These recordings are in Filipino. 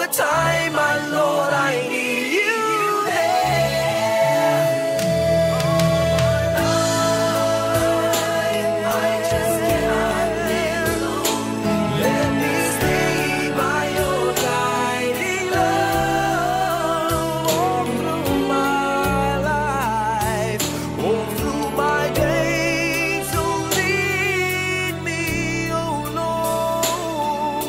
the time, my Lord, I need you there. I just cannot live alone. Let me stay by your guiding love all through my life, all through my days. So lead me, oh Lord.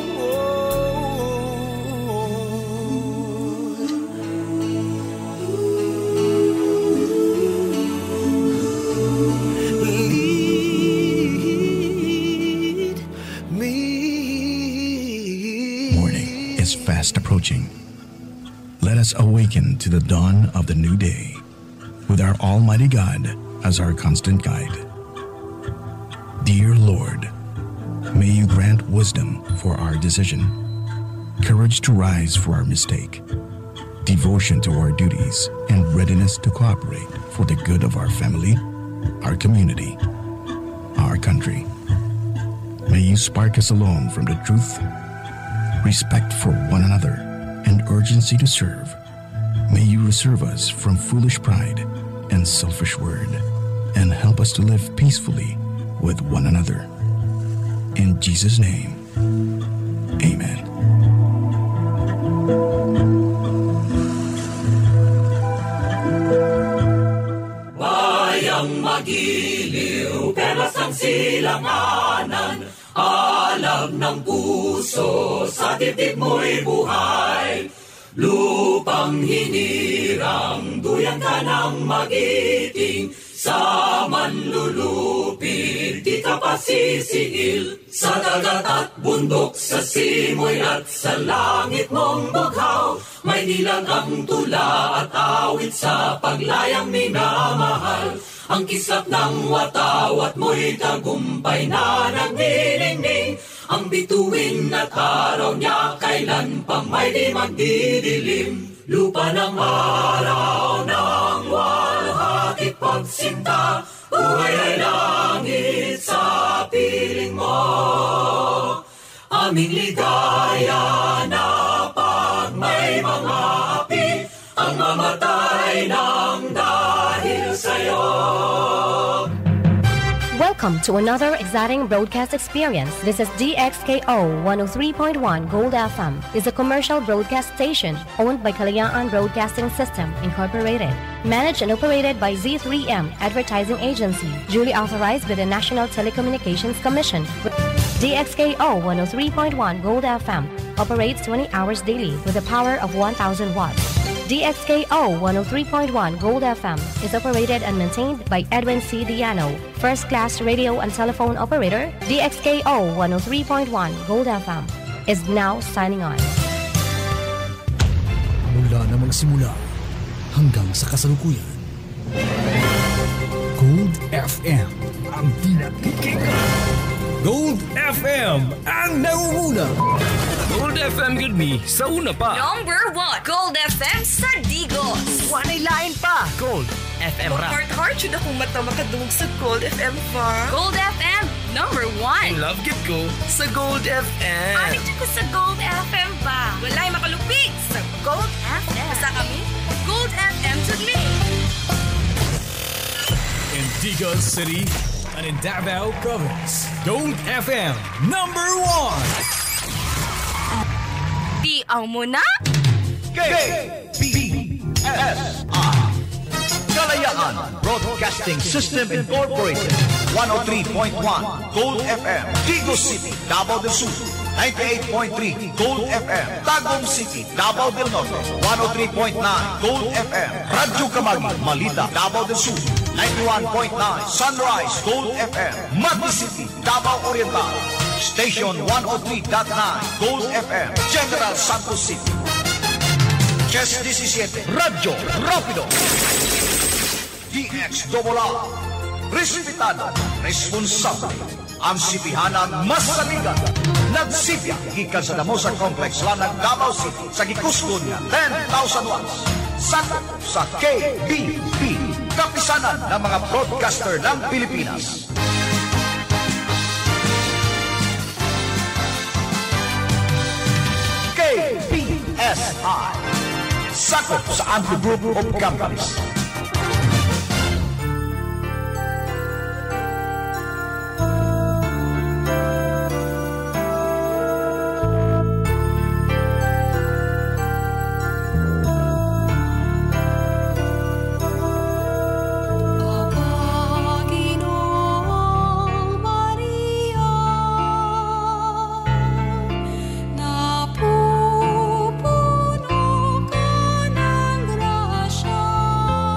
Lead me. Morning is fast approaching. Let us awaken to the dawn of the new day with our Almighty God as our constant guide. Dear Lord, may you grant wisdom for our decision, courage to rise for our mistake, devotion to our duties, and readiness to cooperate for the good of our family, our community, our country. May you spark us along from the truth, respect for one another, and urgency to serve. May you reserve us from foolish pride and selfish word, and help us to live peacefully with one another. In Jesus' name, amen. Bayang magiliw, perlas ang silanganan, alab ng puso, sa dibdib mo'y buhay. Lupang hinirang, duyan ka ng magiting, sa manlulupig, di ka pasisiil. Sa dagat at bundok, sa simoy at sa langit mong bughaw, may nilang ang tula at awit sa paglayang minamahal. Ang kislap ng watawat mo'y tagumpay na nagnilingning. Ang bituin at araw niya kailan pang may di magdidilim. Lupa ng araw ng walhati pagsinta, buhay ay langit sa piling mo. Aming ligaya na pag may mga api, ang mamatay ng dahil sa'yo. Welcome to another exciting broadcast experience. This is DXKO 103.1 Gold FM. Is a commercial broadcast station owned by Kalayaan Broadcasting System, Incorporated. Managed and operated by Z3M Advertising Agency. Duly authorized by the National Telecommunications Commission. DXKO 103.1 Gold FM operates 20 hours daily with a power of 1,000 watts. DXKO 103.1 Gold FM is operated and maintained by Edwin C. Diano, first-class radio and telephone operator. DXKO 103.1 Gold FM is now signing on. Mula na magsimula hanggang sa kasalukuyan, Gold FM ang pinakikinggan. Gold FM ang nangunguna. Gold FM good me, sa una pa. Number 1, Gold FM sa Digos. Wanay lain pa. Gold FM ra. Heart yun akong mata makadungog sa Gold FM pa. Gold FM, number 1. Love git ko sa Gold FM. Anik ko sa Gold FM pa. Walay makalupit sa Gold FM. Basta kami, Gold FM to me. In Digos City and in Davao Province, Gold FM number 1. Diaw mo na? KBSI Kalayaan Broadcasting System Incorporated 103.1 Gold FM Digos City, Davao del Sur 98.3 Gold FM Tagum City, Davao del Norte 103.9 Gold FM Radyo Kamagi, Malita, Davao del Sur 91.9 Sunrise Gold FM Mati City, Davao Oriental Station 103.9 Gold FM General Santos City Chess 17 Radyo Rapido DXAA Respetado Responsable ang sipihanan mas saligan nagsipya gikan sa Damosa Complex Lanang Davao City sa gikusgon nga 10,000 watts sakop sa KBP kapisanan ng mga broadcaster ng Pilipinas. KBSI sakop sa Angko Group of Companies. Napupuno ka ng grasya.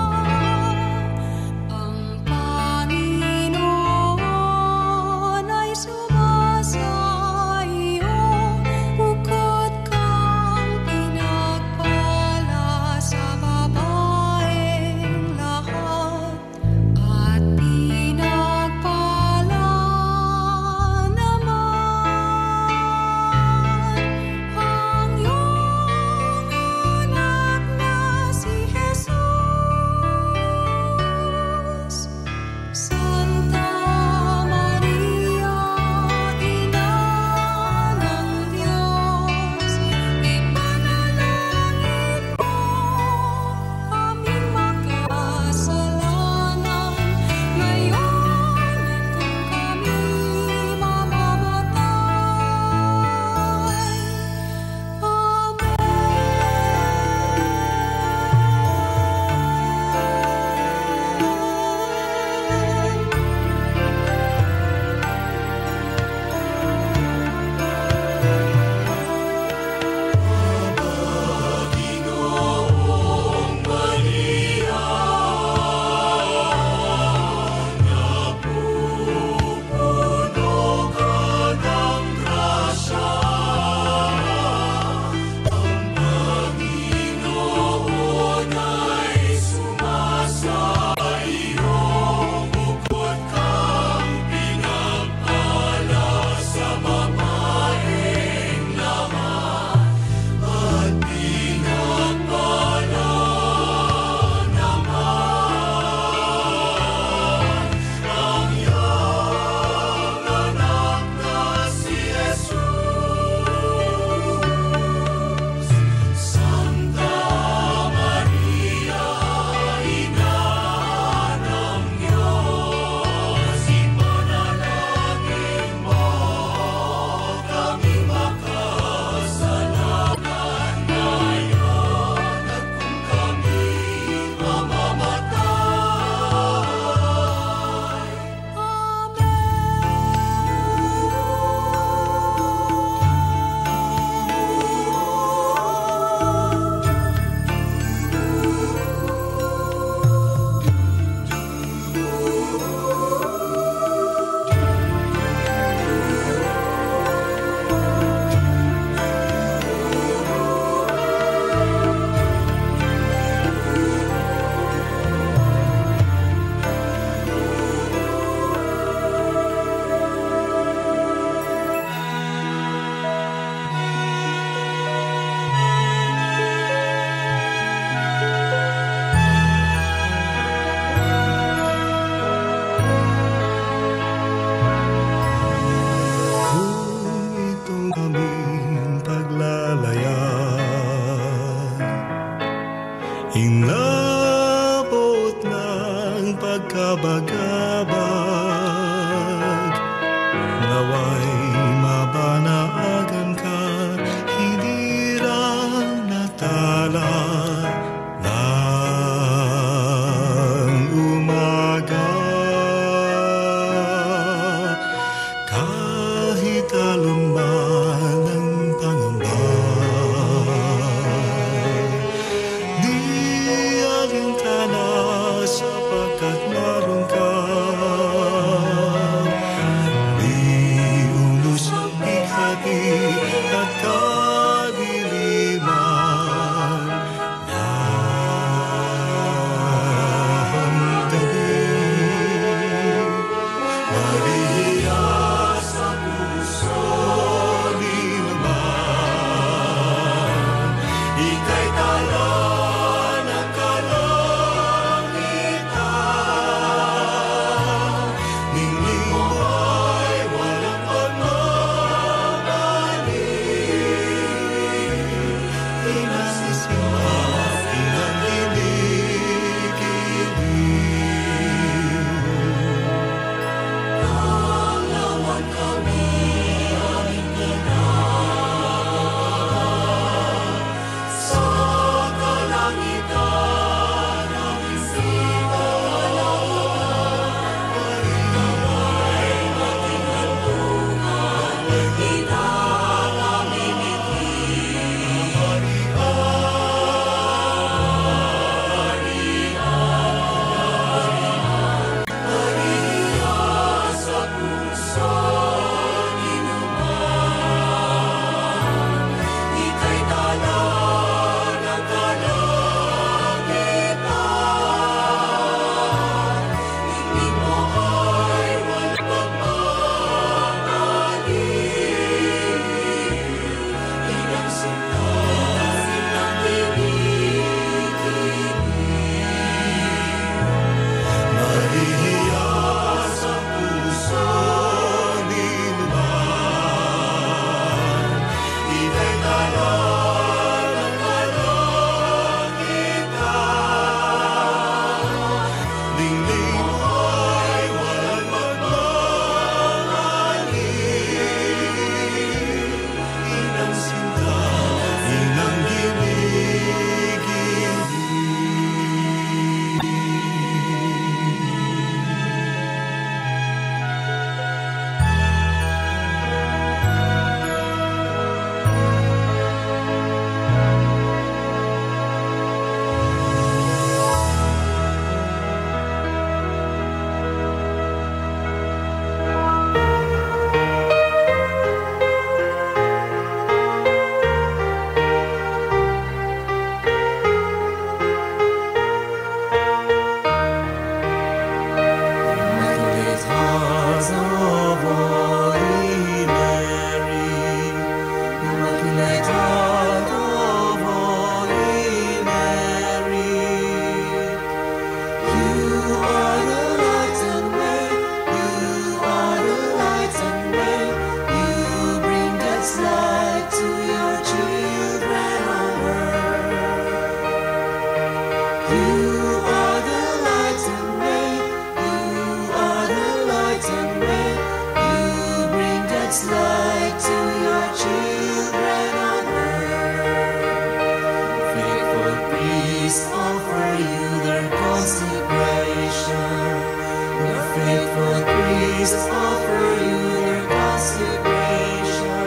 to your children on earth. Faithful priests offer you their consecration. Your faithful priests offer you their consecration.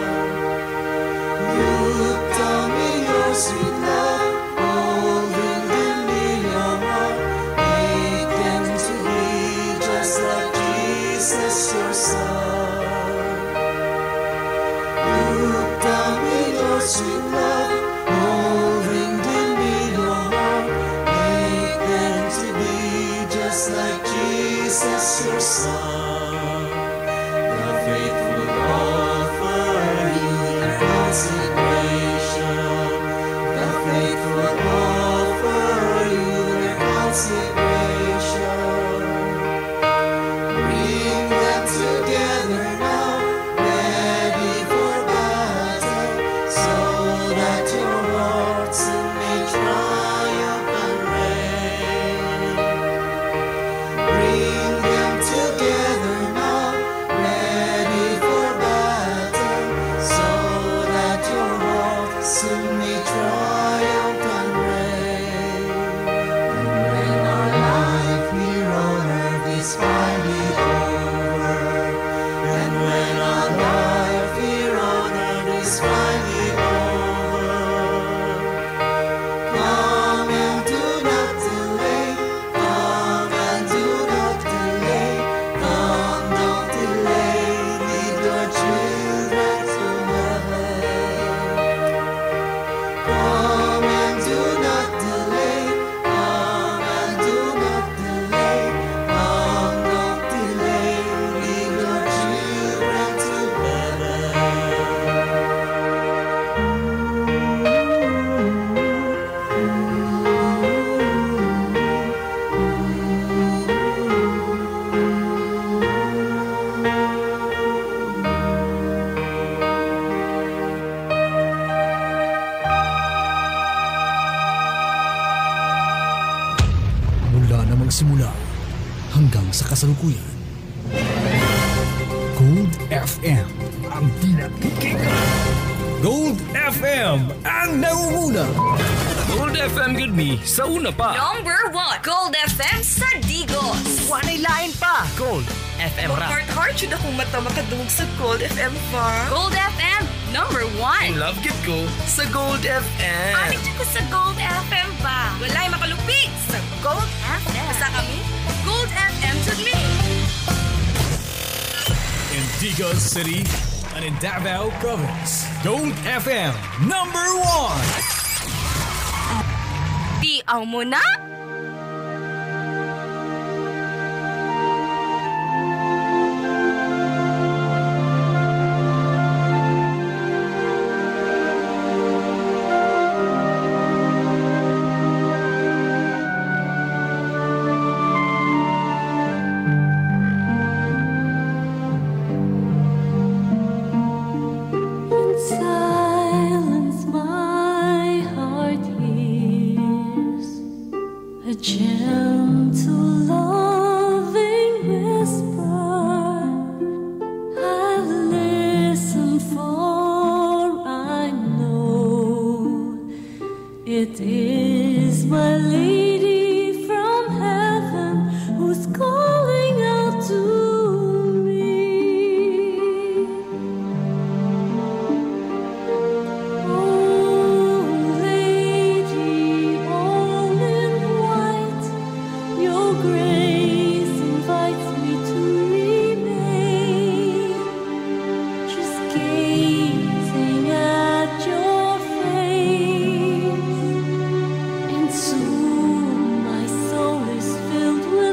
Look down in your sweet love, holding them in your heart. Make them to be just like Jesus, your Son. Look down in your sweet love, holding them in your heart. Make them to be just like Jesus, your Son. The faithful offer you their consecration. The faithful offer you their consecration. Bring them together now, ready for battle, so that your hearts may triumph and reign. Bring them together now, ready for battle, so that your hearts may triumph and reign. And when our life here on earth is finally over, and when our life here on earth is finally over, come and do not delay, come and do not delay, come, don't delay, lead your children to heaven. Come and do not delay, come and do not delay, come, don't delay, lead your children to heaven. Mula na magsimula hanggang sa kasalukuyan. Gold FM ang pinakikita. Gold FM ang nangunguna. Gold FM Good Me sa una pa. Number 1, Gold FM sa Digos. Wanay lain pa. Gold FM Rap. Heart-heart yun akong mata makadungog sa Gold FM Farm. Gold FM, number 1. Love Git ko sa Gold FM. Anik ko sa Gold FM ba? Walay makalupit sa Gold FM. Basta kami, Gold FM to me. In Digos City and in Davao Province. Gold FM number 1. Tiaw mo na? Silence, my heart hears a gentle, loving whisper. I listen, for I know it is my lady from heaven who's calling out to me. Oh, lady, all in white, your grace invites me to remain, just gazing at your face, and soon my soul is filled with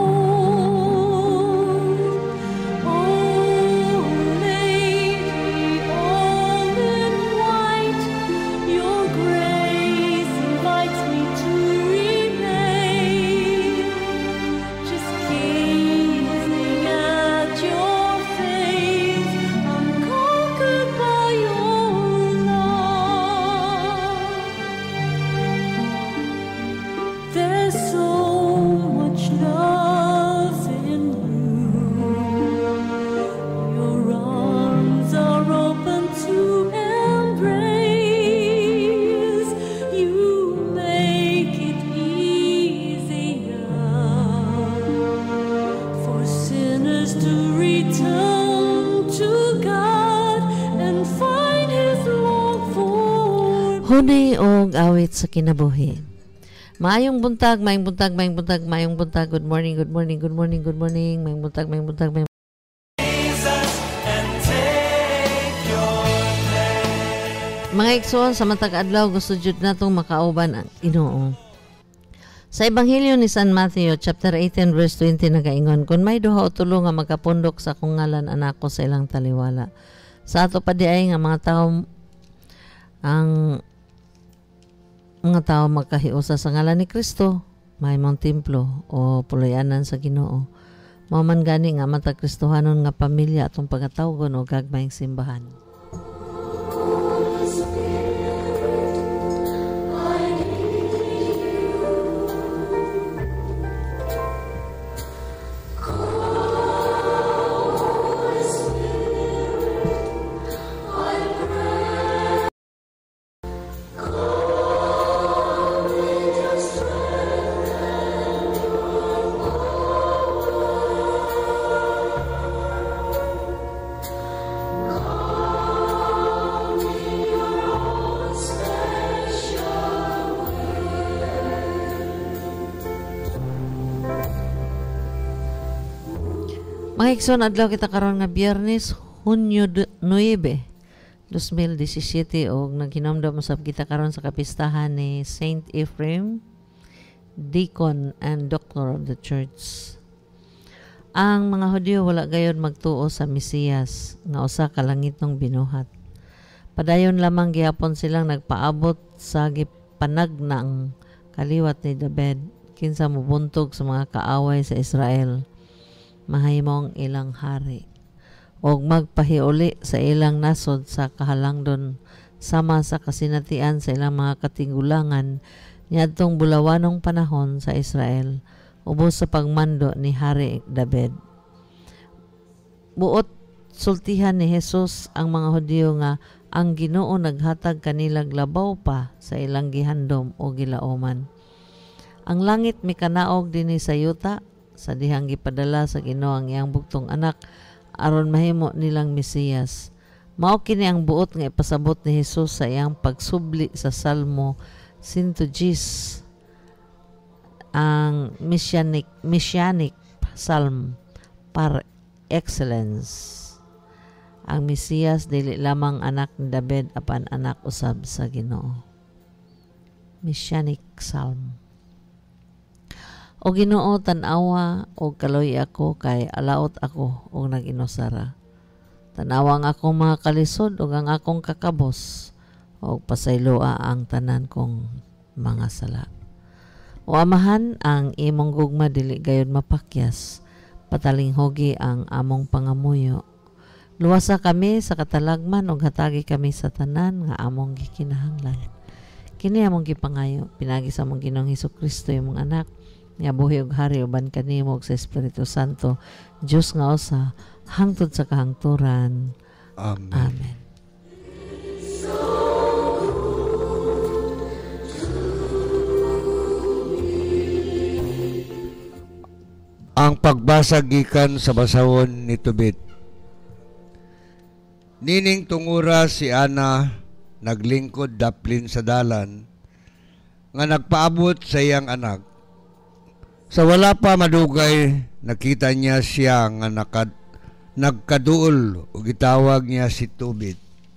hope. Oh, lady, all in white, your grace invites me to remain, just gazing at your face. I'm conquered by Hunay og awit sa kinabuhi. Maayong buntag, maayong buntag, maayong buntag, maayong buntag. Good morning, good morning, good morning, good morning. Maayong buntag, maayong buntag, maayong mga igsoon sa matag adlaw gusto jud natong makauban ang Ginoo. Sa Ebanghelyo ni San Matthew chapter 18 verse 20 nagaingon, kung may duha o tulo nga magapundok sa akong ngalan anako sa ilang taliwala. Sa ato pa diay nga mga tao magkahiusa sa ngalan ni Kristo, may mong templo o pulayanan sa Ginoo. Mao man gani nga matag Kristohanon nga pamilya atong pagatawgon o gagmayng simbahan. Mga igsoon, adlaw kita karon nga Biyernes, Hunyo 9, 2017 og naghinumdum usab kita karon sa kapistahan ni Saint Ephraim, Deacon and Doctor of the Church. Ang mga Hudyo wala gayon magtuo sa Mesiyas nga usa ka langitong binuhat. Padayon lamang gihapon silang nagpaabot sa gipanagnang kaliwat ni David kinsa mobuntog sa mga kaaway sa Israel. Mahimong ilang hari og magpahiuli sa ilang nasod sa kahalangdon sama sa kasinatian sa ilang mga katinggulangan niadtong bulawanong panahon sa Israel ubos sa pagmando ni Hari David. Buot sultihan ni Jesus ang mga Hudyo nga ang Ginoo naghatag kanilag labaw pa sa ilang gihandom o gilaoman. Ang langit mikanaog dinhi sa yuta sa dihang gipadala sa Ginoo ang iyang bugtong anak aron mahimo nilang Mesiyas. Mao kini ang buot nga ipasabot ni Jesus sa iyang pagsubli sa Salmo 110, ang messianic psalm par excellence. Ang Mesiyas dili lamang anak ni David apan anak usab sa Ginoo. Messianic psalm. O Ginoo, tanawa o kaloy ako kay alaot ako o nag-inusara. Tanawa ang akong mga kalisod o ang akong kakabos o pasayloa ang tanan kong mga sala. O Amahan, ang imong gugma dili gayon mapakyas, pataling hogi ang among pangamuyo. Luwasa kami sa katalagman o hatagi kami sa tanan nga among gikinahanglan. Kini among gipangayo, pinagi sa among Ginoong Hesukristo imong anak, nga buhi og hari uban kanimo sa Espiritu Santo, Dios nga usa hangtod sa kahangturan. Amen. Amen. Ang pagbasa gikan sa basahon ni Tobit. Nining tungura si Ana naglingkod daplin sa dalan nga nagpaabot sa iyang anak. Sa wala pa madugay, nakita niya siya nga nagkaduol o gitawag niya si Tobit.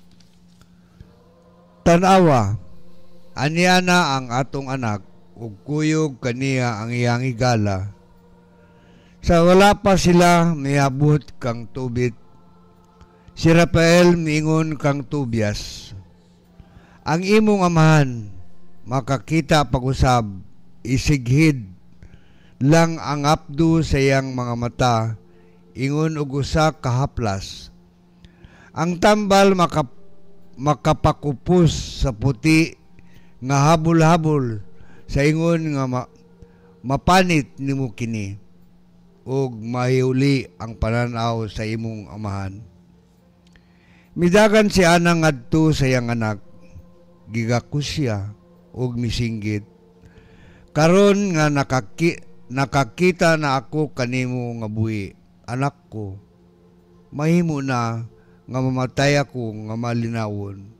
Tanawa, aniya na ang atong anak ug kuyog kaniya ang iyang igala. Sa wala pa sila miabot kang Tobit, si Rafael miingon kang Tobias. Ang imong amahan makakita pag-usab, isighid lang ang apdo sa iyang mga mata, ingon og usa ka haplas. Ang tambal makapakupos sa puti nga habol-habol sa ingon nga mapanit nimo kini ug mahiuli ang pananaw sa imong amahan. Midagan si Ana ngadto sa iyang anak, gigakusya ug misinggit. Karon nga nakakita na ako kanimo nga buhi, anak ko. Mahimo na nga mamatay ako nga malinawon.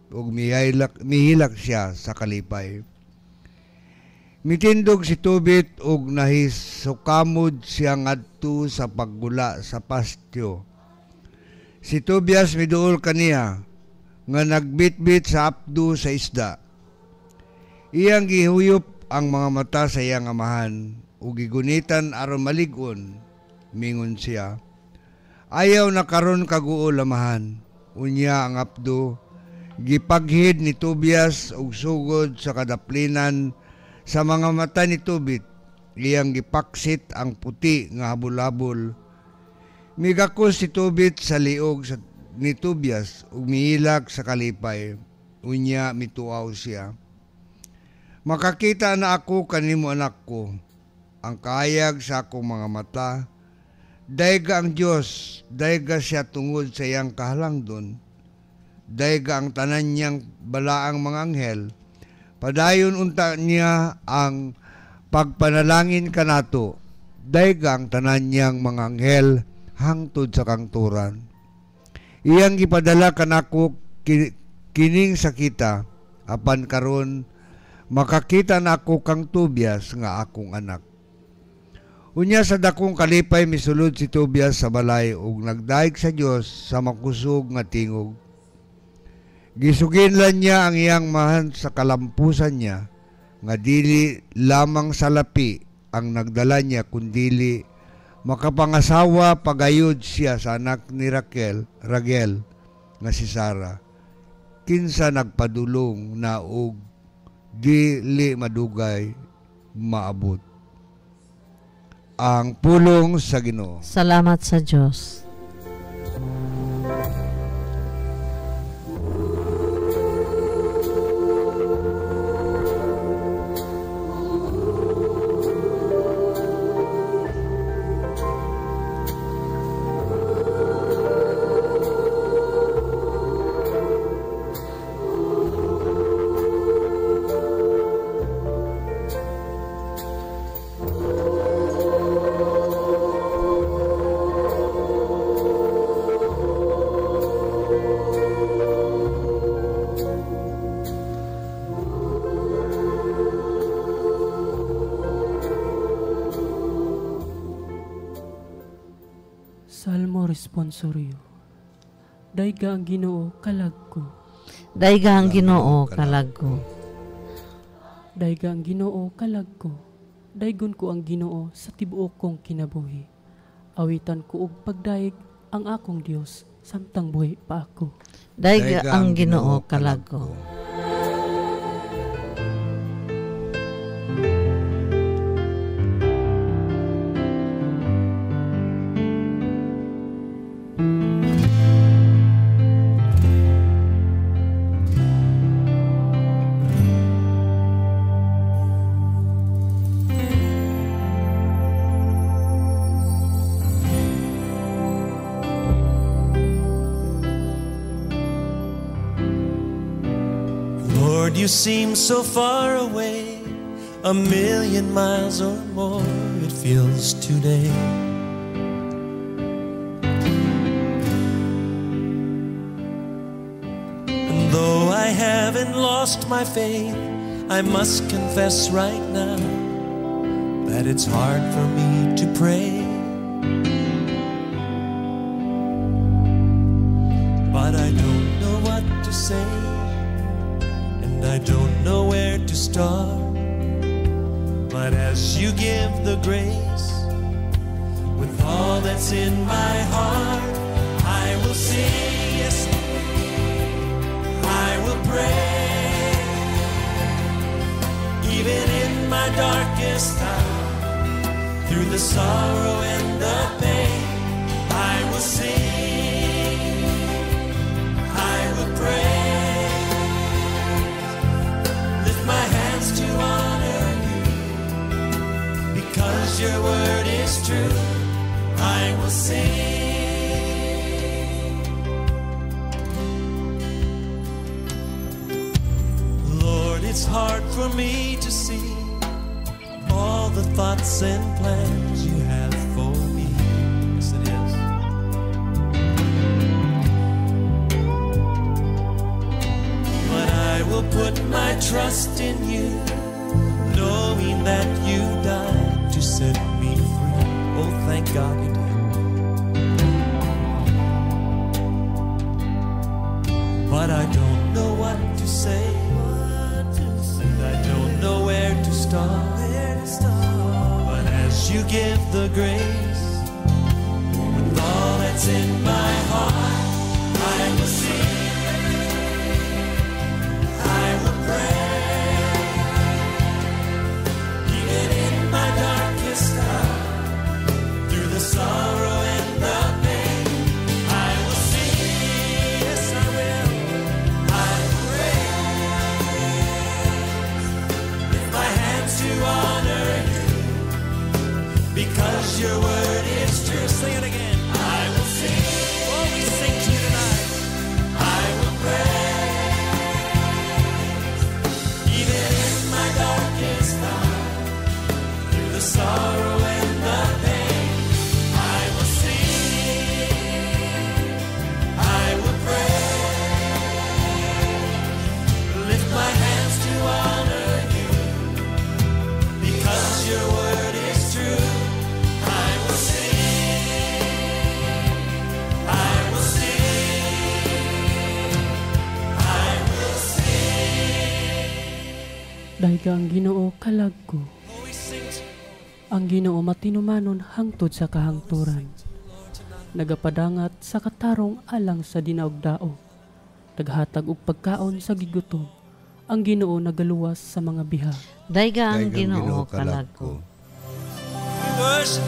ug mihilak siya sa kalipay. Mitindog si Tobit ug nahisukamod siya ngadto sa paggula sa pastyo. Si Tobias miduol kaniya nga nagbitbit sa apdo sa isda. Iyang gihuyop ang mga mata sa iyang amahan ug gigunitan aron malig-on. Mingon siya, ayaw na karon kaguol amahan. Unya ang apdo gipaghid ni Tobias og sugod sa kadaplinan sa mga mata ni Tobit. Iyang gipaksit ang puti nga habol-habol. Migakos si Tobit sa liog ni Tobias ug mihilak sa kalipay. Unya mituaw siya. Makakita na ako kanimo anak ko, ang kaayag sa akong mga mata. Dayga ang Diyos, dayga siya tungod sa iyang kahalangdon. Dayga ang tanan niyang balaang mga anghel. Padayon unta niya ang pagpanalangin kanato. Dayga ang tanan niyang mga anghel hangtod sa kangturan. Iyang gipadala kanako kining sakita, apan karon makakita na ako kang Tobias nga akong anak. Unya sa dakong kalipay misulod si Tobias sa balay ug nagdaig sa Dios sa makusog nga tingog. Gisuginlan niya ang iyang mahan sa kalampusan niya nga dili lamang sa lapi ang nagdala niya kundili makapangasawa pagayod siya sa anak ni Ragel nga si Sarah. Kinsa nagpadulong na og dili madugay maabot. Ang pulong sa Ginoo. Salamat sa Diyos. Salmo responsorio. Dayga ang Ginoo kalagko. Dayga ang Ginoo kalagko. Dayga ang Ginoo kalagko. Daygon ko ang Ginoo sa tibuok kong kinabuhi. Awitan ko og pagdaig ang akong Dios samtang buhi pa ako. Dayga ang Ginoo kalagko. You seem so far away, 1,000,000 miles or more it feels today. And though I haven't lost my faith, I must confess right now that it's hard for me to pray. But I don't know what to say, I don't know where to start, but as you give the grace, with all that's in my heart, I will sing, yes, I will pray. Even in my darkest hour, through the sorrow and the pain, I will sing, I will pray. My hands to honor you, because your word is true, I will sing. Lord, it's hard for me to see all the thoughts and plans you have for me. Yes, it is. put my trust in you, knowing that you died to set me free. Oh, thank God you did. But I don't know what to say, and I don't know where to start. But as you give the grace, with all that's in my heart, I will sing, I will pray. Even in my darkest hour, through the sorrow and the pain, I will sing, yes I will, I will praise. Lift my hands to honor you, because your word is true. Sing it again. I will sing. Oh, we sing to you tonight. I will praise. Even in my darkest hour, through the sorrow and the pain, I will sing. I will praise. Lift my hands to honor you, because your word is true. I will sing, I will sing, I will sing. Dahil ang Ginoo kalag ko, ang Ginoo matinumanon hangtod sa kahangturan, nagapadangat sa katarong alang sa dinaugdao, naghatag og pagkaon sa gigutom, ang Ginoo nagaluwas sa mga biha. Dahil ang Ginoo kalag ko. Worship.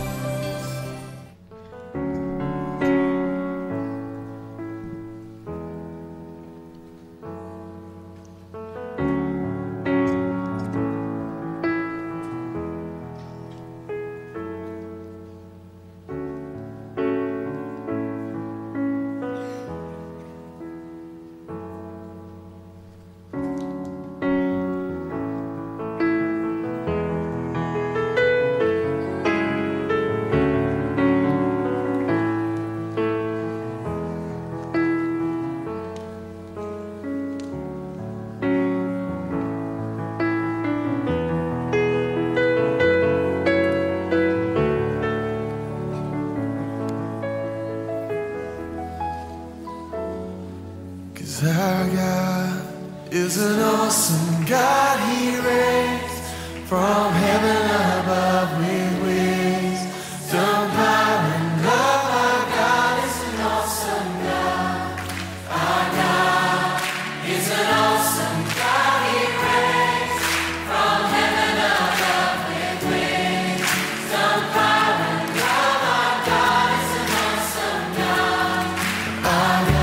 Our God is an awesome God. He reigns from heaven above with wisdom, power, and love. Our God is an awesome God. Our God is an awesome God. He reigns from heaven above with wisdom, power, and love. Our God is an awesome God. Our God.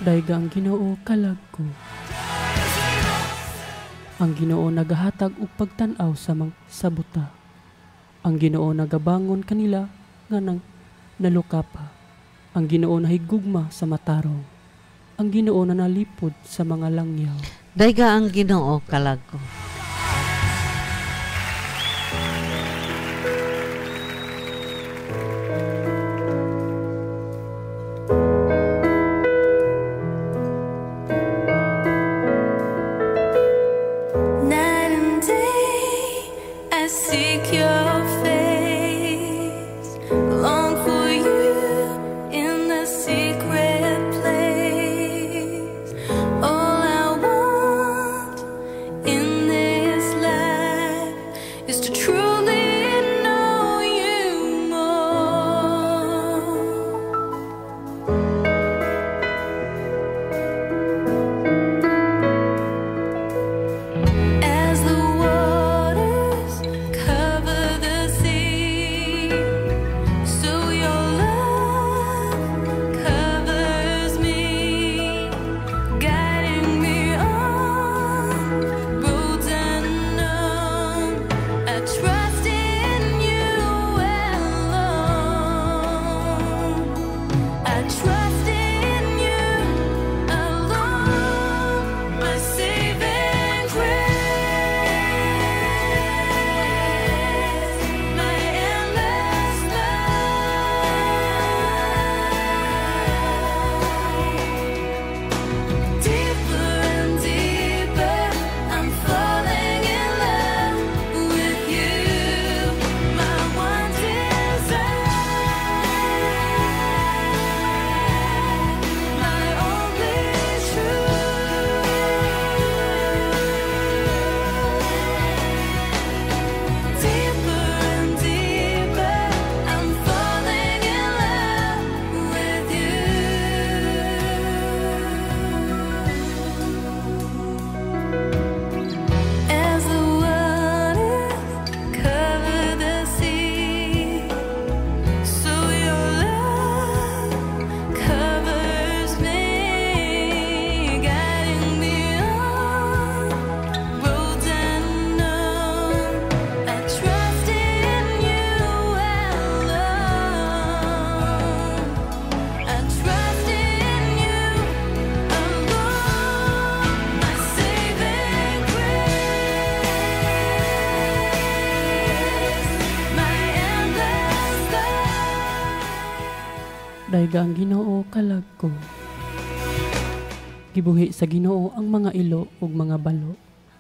Dayga ang Ginoo kalag ko. Ang Ginoo nagahatag og pagtan-aw sa buta. Ang Ginoo nagabangon kanila nga nang nalukapa. Ang Ginoo nahigugma sa matarong. Ang Ginoo na nalipod sa mga langyaw. Dayga ang Ginoo kalag ko. Night and day I seek your face, long for you in the secret place. All I want in this life is to truly know you more. As the waters cover the sea, so your love covers me, guiding me on roads unknown. I trust in you alone. I trust in you alone, my saving grace, my endless love. Deeper and deeper, I'm falling in love with you, my one desire, my only truth. Deeper and deeper, I'm falling in love with you. As the waters cover the sea, so your love covers me, guiding me on roads unknown. I trust in you alone. I trust in you alone, my saving grace, my endless love. Dayga ang Ginoo kalag ko. Gibuhi sa Ginoo ang mga ilo ug mga balo.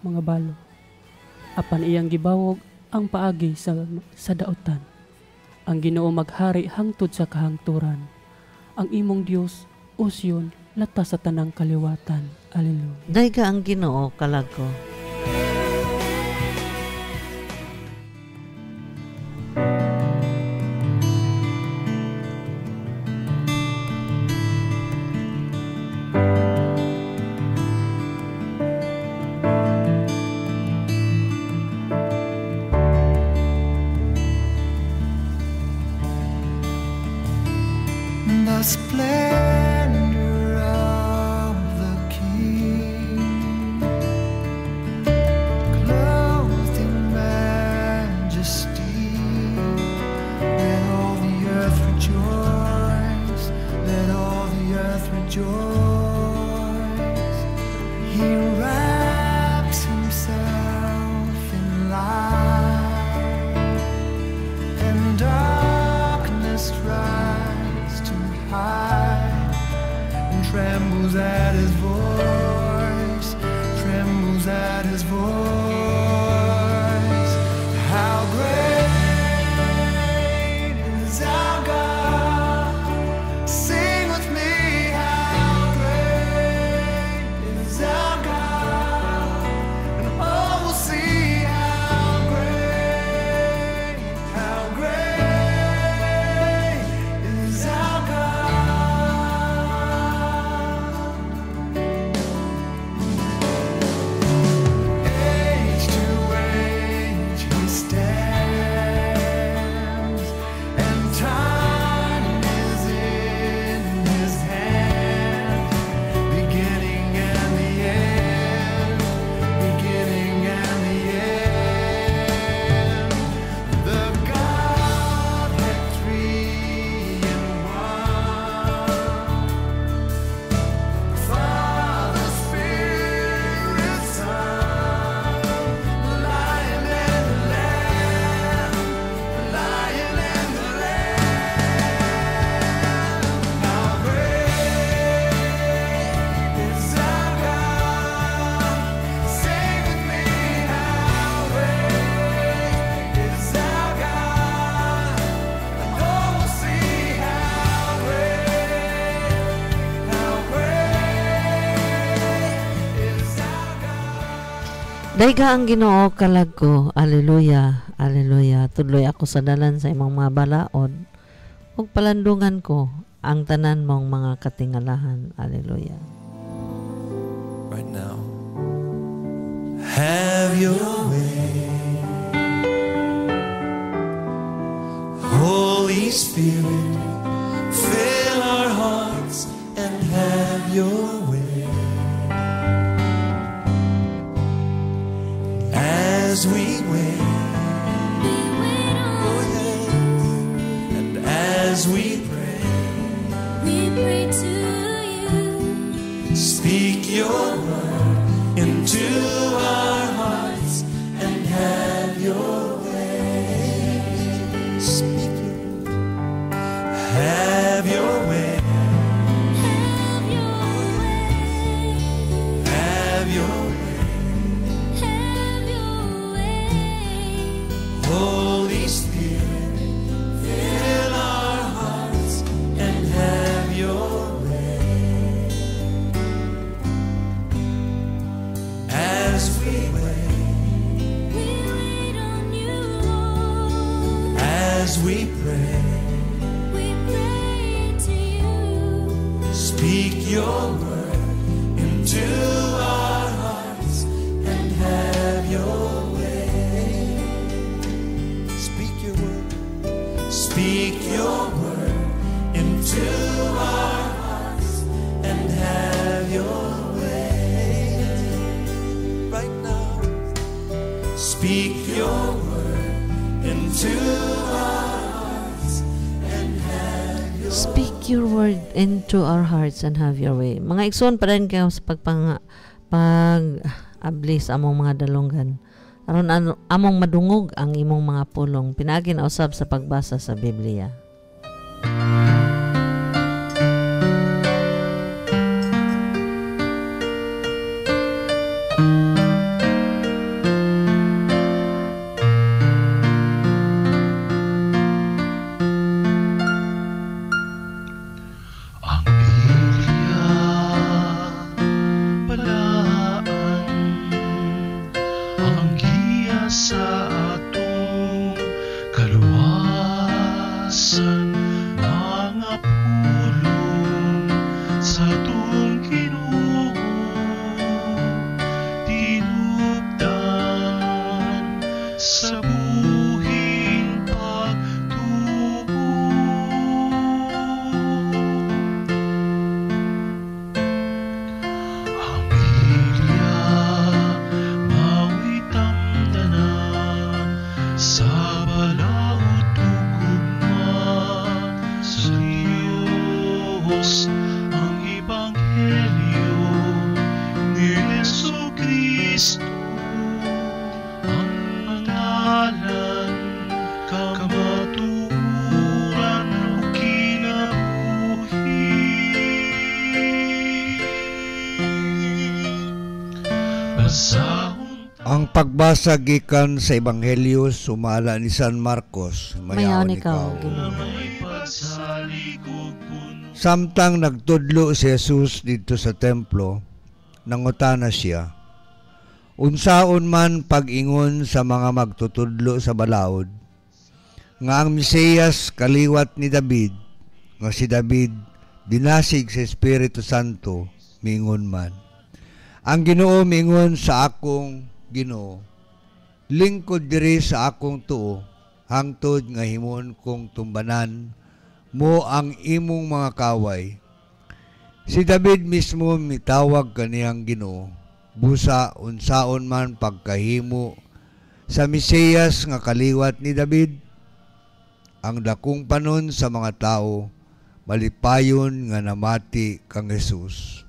Apan iyang gibawog ang paagi sa daotan. Ang Ginoo maghari hangtod sa kahangturan. Ang imong Dios o Sion latas sa tanang kaliwatan. Alleluia. Dayga ang Ginoo kalag ko. The splendor of the King, clothed in majesty. Let all the earth rejoice. Let all the earth rejoice. He wraps himself in light, and darkness tries to hide, and trembles at his voice, trembles at his voice. How great is our God? Sing with me, how great is our God? And all will see how great is our God. Dayga ang Ginoo kalag ko. Alleluia. Alleluia. Tudloy ako sa dalan sa imong mga balaod. Ug palandungan ko ang tanan mong mga katingalahan. Alleluia. Right now. Have your way. Holy Spirit, fill our hearts and have your way. As we wait, oh yes, and as we pray to you. Speak your word into our hearts and have your way. Speak your word. Have your way. Have your way. Holy Spirit, fill our hearts and have your way. As we wait on you, Lord. As we pray to you. Speak your word into our hearts and have your way. Speak your word. Speak your word into our hearts and have your way. Right now. Speak your word into our hearts and have your way. Speak your word into our hearts and have your way. Mga igsoon pa rin kayo sa pag-abli sa among mga dalunggan. Aron among madungog ang imong mga pulong. Pinagin usab sa pagbasa sa Biblia. Sa atong kaluwasan, mga pulong sa atong Ginoo, tinupdan sa buhing pagtuo. Sa balaod tugugma sa Diyos ang Ebanghelyo ni Jesucristo, ang ngalan kamaturan o kinabuhi. Basahon ang pagbasa gikan sa Ebanghelyo sumala ni San Marcos. Mayaon ikaw, Ginoo. Samtang nagtudlo si Jesus dito sa templo, nangutana siya, unsaon man pag-ingon sa mga magtutudlo sa balaod, nga ang Mesiyas kaliwat ni David, nga si David dinasig sa Espiritu Santo, mingon man. Ang Ginoo mingon sa akong Ginoo, lingkod diri sa akong tuo, hangtod nga himon kong tumbanan mo ang imong mga kaway. Si David mismo mitawag kaniyang Ginoo, busa unsaon man pagkahimo sa Mesiyas nga kaliwat ni David. Ang dakong panon sa mga tao, malipayon nga namati kang Jesus.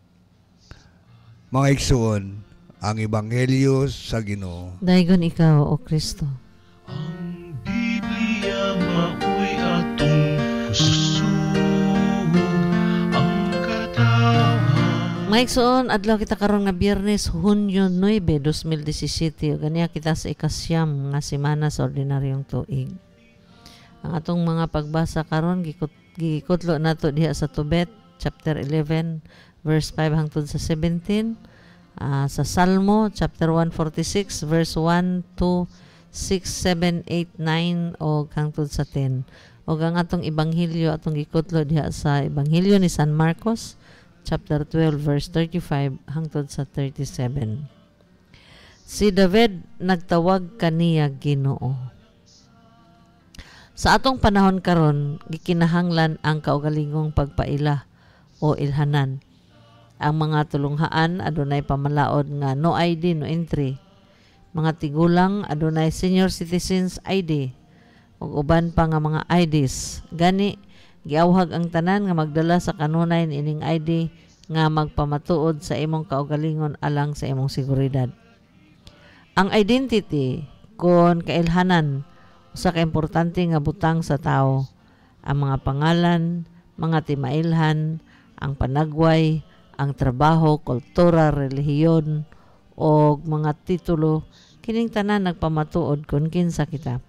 Mga igsoon, ang Ebanghelyo sa Ginoo. Daygon ikaw, O Kristo. Ang Biblia maoy atong kusug ang katawan. Mga igsoon, adlaw kita karon nga Biyernes, Hunyo 9, 2017. Ganiya kita sa ikasyam nga semana sa ordinaryong tuig. Ang atong mga pagbasa karon gikutlo nato diha sa Tobit, chapter 11, verse 5 hangtod sa 17. Sa Salmo chapter 146 verse 1 to 6, 7, 8, 9 o hangtod sa 10. O ang atong ebanghelyo atong gikutlo diha sa ebanghelyo ni San Marcos chapter 12 verse 35 hangtod sa 37. Si David nagtawag kaniya Ginoo. Sa atong panahon karon gikinahanglan ang kaugalingong pagpaila o ilhanan. Ang mga tulunghaan adunay pamalaod nga no ID no entry. Mga tigulang adunay senior citizens ID ug uban pa nga mga IDs. Gani giawhag ang tanan nga magdala sa kanunay ining ID nga magpamatuod sa imong kaugalingon alang sa imong seguridad. Ang identity kon kailhanan usa ka importante nga butang sa tao. Ang mga pangalan, mga timailhan, ang panagway, ang trabaho, kultura, relihiyon o mga titulo kining tanan nagpamatuod kun kinsa kita.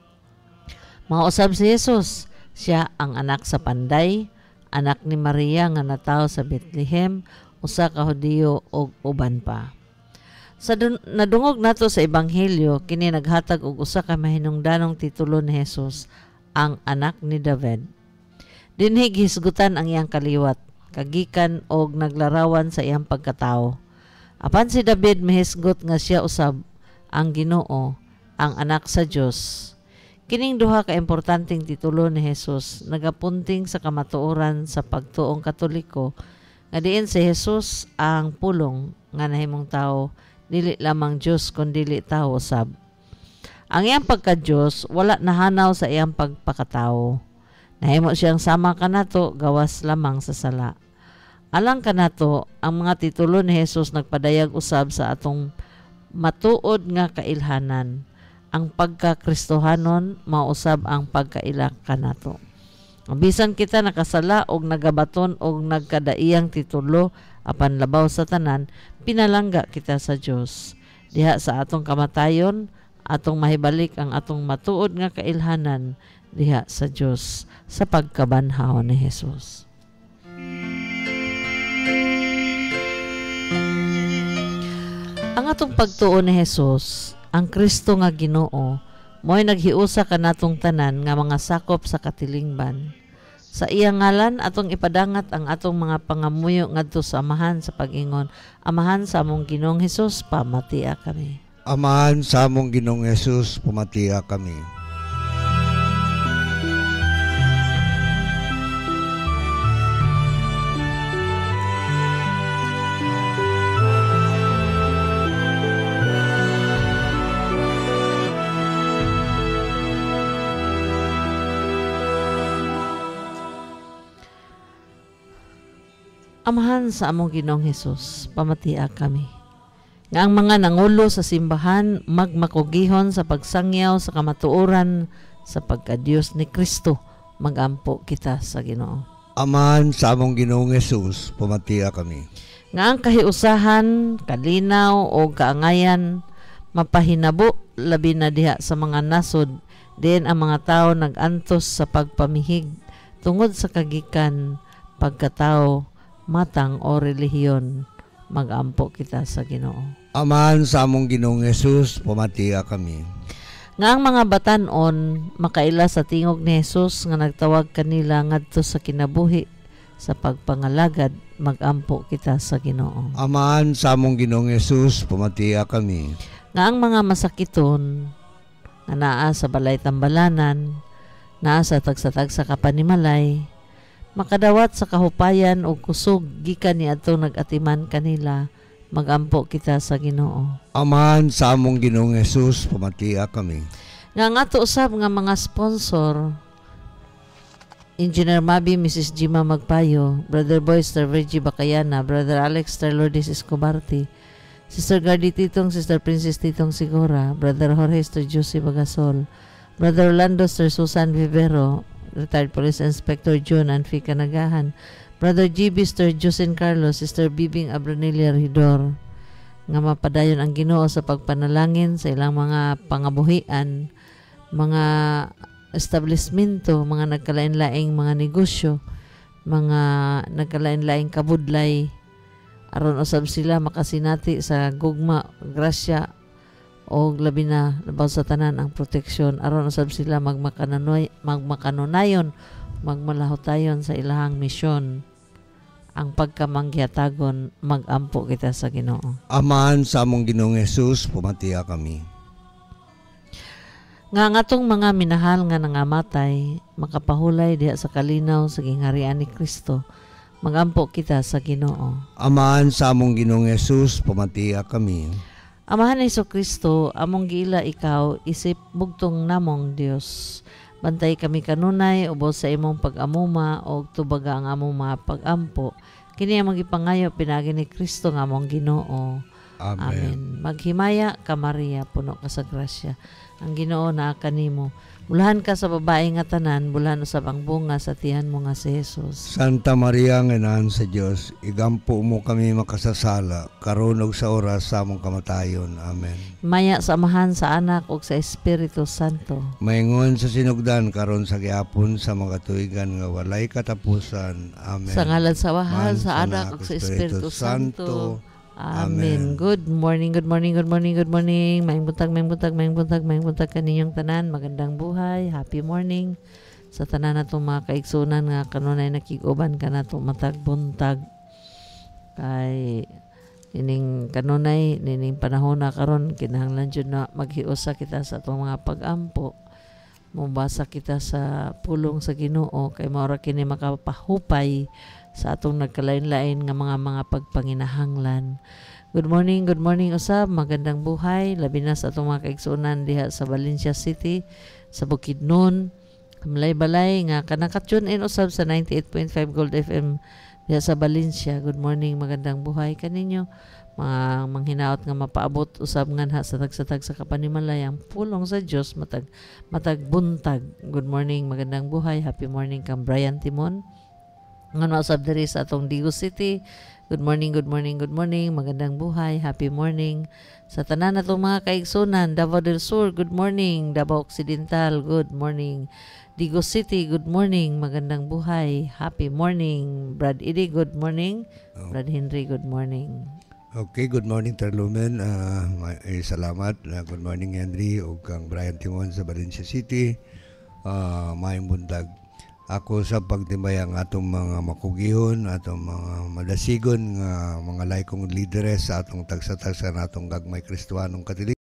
Mausab si Jesus, siya ang anak sa panday, anak ni Maria nga natawo sa Bethlehem, usa ka Hudiyo ug uban pa. Sa nadungog nato sa ebanghelyo kini naghatag og usa ka mahinungdanong titulo ni Jesus, ang anak ni David. Dinhi gihisgutan ang iyang kaliwat, kagikan og naglarawan sa iyang pagkatao. Apan si David mihisgot nga siya usab ang Ginoo, ang anak sa Dios. Kining duha ka importanteng titulo ni Jesus nagapunting sa kamatuoran sa pagtuong Katoliko nga diin si Jesus ang pulong nga nahimong tao, dili lamang Dios kundi dili tao usab. Ang iyang pagka-Dios wala nahanaw sa iyang pagpakatao. Nahimo siyang sama kanato gawas lamang sa sala. Alang kanato, ang mga titulo ni Jesus nagpadayag usab sa atong matuod nga kailhanan. Ang pagka-Kristohanon mausab ang pagkaila kanato. Bisan kita nakasala og nagabaton og nagkadaiyang titulo apan labaw sa tanan, pinalangga kita sa Dios. Diha sa atong kamatayon, atong mahibalik ang atong matuod nga kailhanan diha sa Dios sa pagkabanhaw ni Jesus. Ang atong pagtuo ni Jesus, ang Kristo nga Ginoo, mo'y naghiusa kanatong tanan nga mga sakop sa katilingban. Sa iyang ngalan atong ipadangat ang atong mga pangamuyo ngadto sa amahan sa pag-ingon, amahan sa among Ginoong Hesus, pamatia kami. Amahan sa among Ginoong Hesus, pamatia kami. Amahan sa among Ginoong Hesus, pamatia kami. Nga ang mga nangulo sa simbahan magmakugihon sa pagsangyaw sa kamatuoran sa pagka-Diyos ni Kristo, magampo kita sa Ginoo. Amahan sa among Ginoong Hesus, pamatia kami. Nga ang kahiusahan, kalinaw o kaangayan mapahinabo labi na diha sa mga nasod, din ang mga tao nagantos sa pagpamihig tungod sa kagikan, pagkatao, matang o relihiyon, magampo kita sa Ginoo. Amahan sa among Ginoong Hesus, pamatia kami. Nga ang mga batan-on makaila sa tingog ni Jesus nga nagtawag kanila ngadto sa kinabuhi sa pagpangalagad, magampo kita sa Ginoo. Amahan sa among Ginoong Hesus, pamatia kami. Nga ang mga masakiton nga naa sa balay tambalanan, naa sa tagsatag sa kapanimalay, makadawat sa kahupayan o kusog gikan ni atong nagatiman kanila, magampo kita sa Ginoo. Amahan sa among Ginoong Hesus, pamatia kami. Nga ato usab nga mga sponsor, Engineer Mabi, Mrs. Jima Magpayo, Brother Boy, Sister Virgie Bacayana, Brother Alex, Sister Lourdes Escobarte, Sister Gardy Titong, Sister Princess Titong Sigora, Brother Jorge, Sister Josie Bagasol, Brother Orlando, Sister Susan Vivero, Retired Police Inspector June Anfi Kanagahan, Brother GB, Sister Jocelyn Carlos, Sister Bibing Abronilia Ridor, nga mapadayon ang Ginoo sa pagpanalangin sa ilang mga pangabuhian, mga establishmento, mga nagkalain-laing mga negosyo, mga nagkalain-laing kabudlay, aron usab sila makasinati sa gugma, grasya o labi na labaw sa tanan ang proteksyon, aron usab sila magmakanunayon, magmalahotayon sa ilahang misyon. Ang pagkamangyatagon, magampo kita sa Ginoo. Amahan sa among Ginoong Hesus, pumatiya kami. Nga ngatong mga minahal nga nangamatay, makapahulay diha sa kalinaw sa gingharian ni Kristo, magampo kita sa Ginoo. Amahan sa among Ginoong Hesus, pumatiya kami. Amahan ni Kristo, among giila ikaw, isip bugtong namong Dios. Bantay kami kanunay, ubos sa imong pag-amuma, o tubaga ang among mga pag-ampo. Kini ang magipangayo, pinagi ni Kristo nga among Ginoo. Amen. Maghimaya ka Maria, puno ka sa grasya. Ang Ginoo naa kanimo. Bulahan ka sa babae nga tanan, bulahan usab ang bunga sa tiyan mo nga si Jesus. Santa Maria nga Inahan sa Dios, igampo mo kami makasasala, karon ug sa oras sa among kamatayon. Amen. Maya sa Amahan, sa Anak ug sa Espiritu Santo. Maingon sa sinugdan karon sa gihapon sa mga tuigan nga walay katapusan. Amen. Sa ngalan sa Mahal, sa Anak ug sa Espiritu Santo. Amen. Good morning, good morning, good morning, good morning. Maayong buntag kaninyong tanan. Magandang buhay. Happy morning. Sa tanan natong mga kaigsunan nga kanunay nakiguban ka natong matag buntag. Kay nining kanunay, nining panahon na karon kinahanglan jud na maghiusa kita sa atong mga pag-ampo. Mubasa kita sa pulong sa Ginoo kay mao ra kini makapahupay sa atong nagkalain-lain nga mga pagpanginahanglan. Good morning usab, magandang buhay, labi na sa atong mga kaigsunan diha sa Valencia City, sa Bukidnon, Kamlay-balay nga kanaka-tune in usab sa 98.5 Gold FM diha sa Valencia. Good morning, magandang buhay kaninyo. Mga manghinaot nga mapaabot usab nganha sa tagsatag sa kapanimalay ang pulong sa Dios matag buntag. Good morning, magandang buhay, happy morning kang Brian Timon. Nga usab diri sa atong Digo City. Good morning, magandang buhay, happy morning sa tanan natong mga kaigsunan. Davao del Sur, good morning. Davao Occidental, good morning. Digo City, good morning, magandang buhay, happy morning. Brad Idi, good morning. Brad Henry, good morning. Okay, good morning Terlumen. Salamat. Good morning Henry o kang Brian Timon sa Valencia City. Maayong buntag. Ako sa pagtimbay ang atong mga makugihon, atong mga madasigon nga mga laikong lideres sa atong tagsa-tagsa na atong gagmay Kristohanong Katilik.